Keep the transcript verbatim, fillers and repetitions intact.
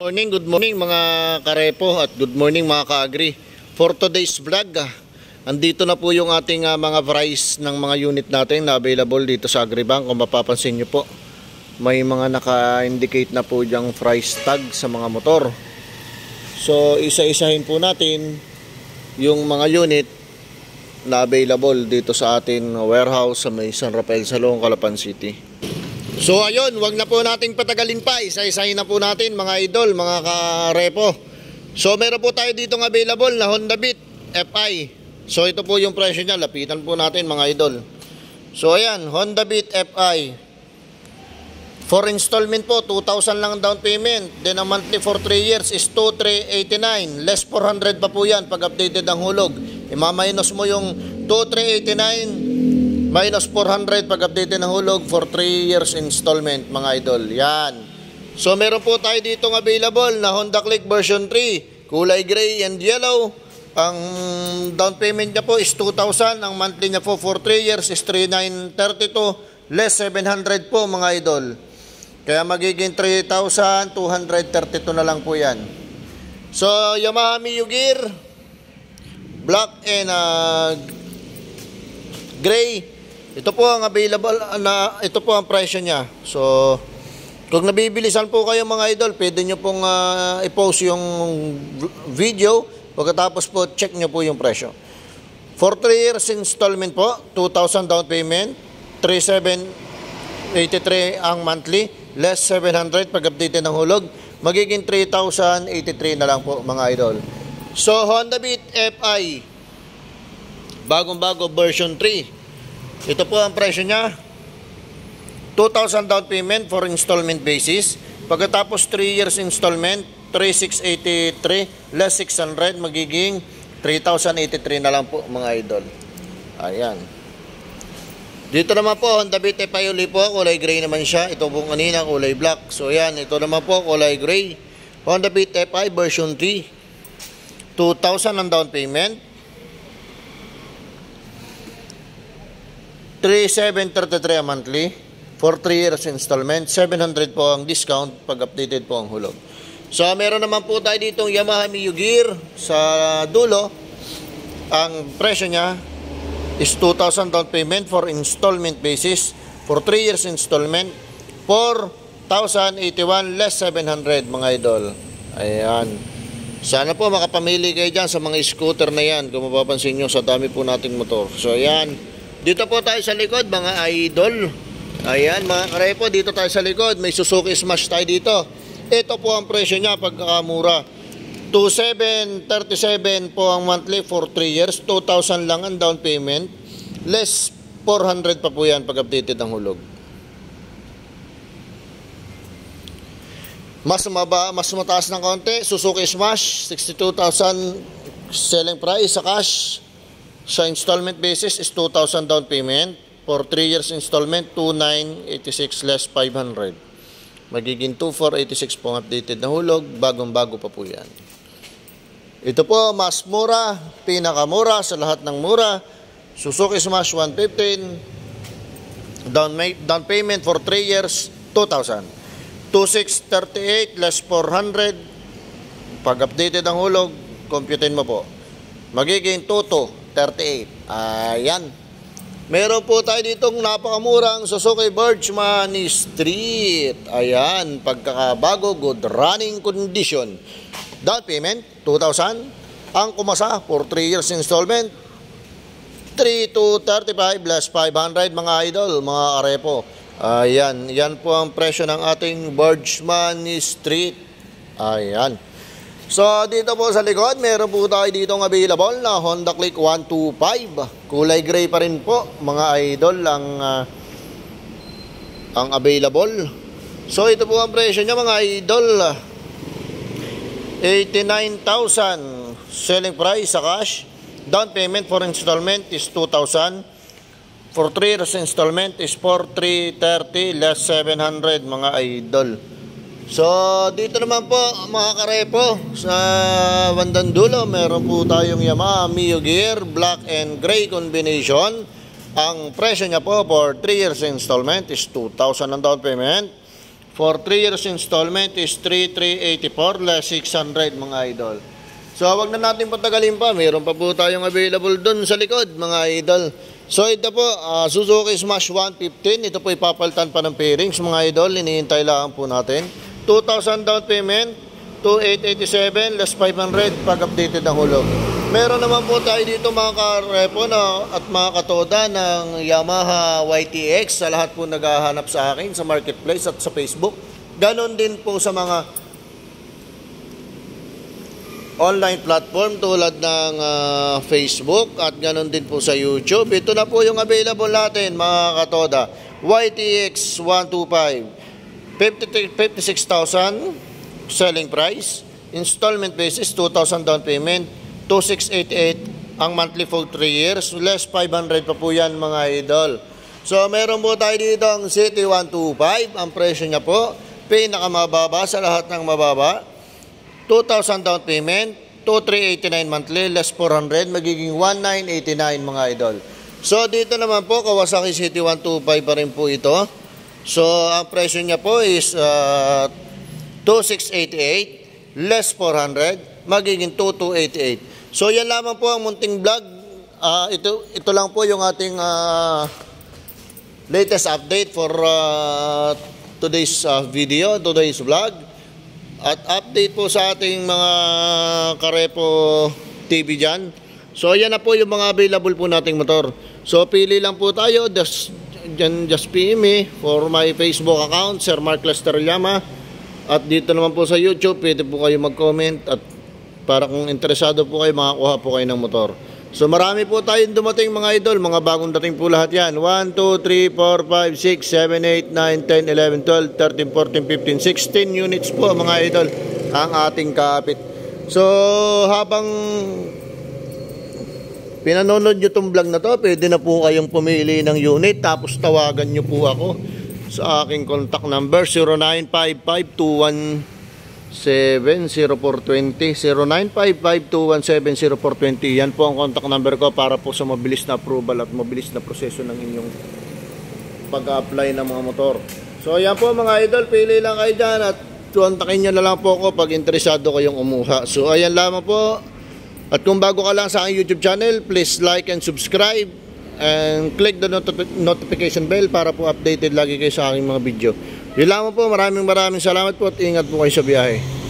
Morning, good morning mga karepo at good morning mga ka-agri. For today's vlog, ah, andito na po yung ating uh, mga price ng mga unit natin na available dito sa Agribank. Kung mapapansin nyo po, may mga naka-indicate na po diyang price tag sa mga motor. So isa-isahin po natin yung mga unit na available dito sa ating warehouse sa may San Rafael Salong, Calapan City. So ayun, wag na po nating patagalin pa. Isa-isahin na po natin mga idol, mga karepo. So meron po tayo dito ng available na Honda Beat F I. So ito po yung presyo niya, lapitan po natin mga idol. So ayan, Honda Beat F I. For installment po, two thousand lang down payment. Then ang monthly for three years is two thousand three hundred eighty-nine. Less four hundred pa po yan pag updated ang hulog. Ima-minus mo yung two thousand three hundred eighty-nine minus four hundred pag updated ng hulog for three years installment mga idol. Yan. So meron po tayo dito ng available na Honda Click version three. Kulay gray and yellow. Ang down payment niya po is two thousand. Ang monthly niya po for three years is three thousand nine hundred thirty-two. Less seven hundred po mga idol. Kaya magiging three thousand two hundred thirty-two na lang po yan. So Yamaha Mio Gear black and uh, gray. Ito po ang available na, ito po ang presyo niya. So kung nabibilisan po kayo mga idol, pwede nyo pong uh, i-post yung video. Pagkatapos po check nyo po yung presyo. For three years installment po, two thousand down payment, three thousand seven hundred eighty-three ang monthly, less seven hundred pag updated ng hulog, magiging three thousand eighty-three na lang po mga idol. So Honda Beat F I bagong bago version three. Ito po ang presyo niya, two thousand down payment for installment basis. Pagkatapos three years installment, three thousand six hundred eighty-three less six hundred, magiging three thousand eighty-three na lang po mga idol. Ayan. Dito naman po, Honda Beat F I uli po, kulay gray naman siya. Ito po kanina, kulay black. So ayan, ito naman po, kulay gray. Honda Beat F I version three. two thousand ang down payment. three thousand seven hundred thirty-three a monthly. For three years installment. seven hundred po ang discount pag updated po ang hulog. So meron naman po tayo ditong Yamaha Mio Gear sa dulo. Ang presyo niya is two thousand down payment for installment basis. For three years installment, four thousand eighty-one less seven hundred mga idol. Ayan. Sana po makapamili kayo dyan sa mga scooter na yan. Kung mapapansin nyo sa dami po nating motor. So ayan. Dito po tayo sa likod mga idol. Ayan mga karepo, dito tayo sa likod. May Suzuki Smash tayo dito. Ito po ang presyo niya pagkakamura. two thousand seven hundred thirty-seven po ang monthly for three years. two thousand lang ang down payment. Less four hundred pa po yan pag updated ang hulog. Mas maba, mas mataas ng konti. Suzuki Smash, sixty-two thousand selling price sa cash. Sa installment basis is two thousand down payment. For three years installment, two thousand nine hundred eighty-six less five hundred. Magiging two thousand four hundred eighty-six po ang updated na hulog. Bagong-bago pa po yan. Ito po, mas mura, pinakamura sa lahat ng mura. Suzuki Smash one fifteen. Down, down payment for three years, two thousand. two thousand six hundred thirty-eight less four hundred. Pag updated ang hulog, computein mo po. Magiging two thousand thirty-eight. Ayan. Meron po tayo ditong napakamurang Suzuki Birchman Street. Ayan. Pagkakabago, good running condition. Down payment, two thousand. Ang kumasa for three years installment, three thousand two hundred thirty-five less five hundred mga idol, mga karepo. Ayan. Yan po ang presyo ng ating Birchman Street. Ayan. So dito po sa likod, meron po tayo dito ng available na Honda Click one twenty-five. Kulay gray pa rin po mga idol ang uh, ang available. So ito po ang presyo niya mga idol, eighty-nine thousand selling price sa cash. Down payment for installment is two thousand. For three years installment is four thousand three hundred thirty less seven hundred mga idol. So dito naman po mga karepo, sa bandang dulo meron po tayong Yamaha Mio Gear black and gray combination. Ang presyo niya po for three years installment is two thousand ang down payment. For three years installment is three thousand three hundred eighty-four less six hundred mga idol. So wag na natin patagalin pa, mayroon pa po tayong available dun sa likod mga idol. So ito po, uh, Suzuki Smash one fifteen, ito po ipapalitan pa ng pairings mga idol, hinihintay lang po natin. two thousand down payment, two thousand eight hundred eighty-seven less five hundred pag updated ang hulog. Meron naman po tayo dito mga karepo na, at mga katoda ng Yamaha Y T X sa lahat po naghahanap sa akin sa marketplace at sa Facebook. Ganon din po sa mga online platform tulad ng uh, Facebook at ganon din po sa YouTube. Ito na po yung available natin mga katoda. Y T X one twenty-five, fifty-six thousand selling price, installment basis two thousand down payment, two thousand six hundred eighty-eight ang monthly for three years, less five hundred pa po yan mga idol. So meron po tayo dito ang City one twenty-five, ang presyo niya po pinakamababa sa lahat ng mababa, two thousand down payment, two thousand three hundred eighty-nine monthly, less four hundred, magiging one thousand nine hundred eighty-nine mga idol. So dito naman po Kawasaki City one twenty-five pa rin po ito. So ang presyo niya po is uh, two thousand six hundred eighty-eight less four hundred, magiging two thousand two hundred eighty-eight. So yan lamang po ang munting vlog. Uh, ito, ito lang po yung ating uh, latest update for uh, today's uh, video, today's vlog. At update po sa ating mga Karepo T V dyan. So yan na po yung mga available po nating motor. So pili lang po tayo, just, dyan, just P M me for my Facebook account, Sir Mark Lester Llama. At dito naman po sa YouTube, pwede po kayo mag-comment at para kung interesado po kayo, makakuha po kayo ng motor. So marami po tayong dumating mga idol, mga bagong dating po lahat yan. one, two, three, four, five, six, seven, eight, nine, ten, eleven, twelve, thirteen, fourteen, fifteen, sixteen units po mga idol ang ating kapit. So habang pinanonood nyo itong vlog na to, pwede na po kayong pumili ng unit, tapos tawagan nyo po ako sa aking contact number zero nine five five, two one seven, zero four two zero, zero nine five five, two one seven, zero four two zero. Yan po ang contact number ko para po sa mabilis na approval at mabilis na proseso ng inyong pag-apply ng mga motor. So yan po mga idol, pili lang kayo dyan at kontakin nyo na lang po ako pag interesado kayong umuha. So ayan lamang po. At kung bago ka lang sa aking YouTube channel, please like and subscribe and click the notif notification bell para po updated lagi kayo sa aking mga video. Yun lamang po, maraming maraming salamat po at ingat po kayo sa biyahe.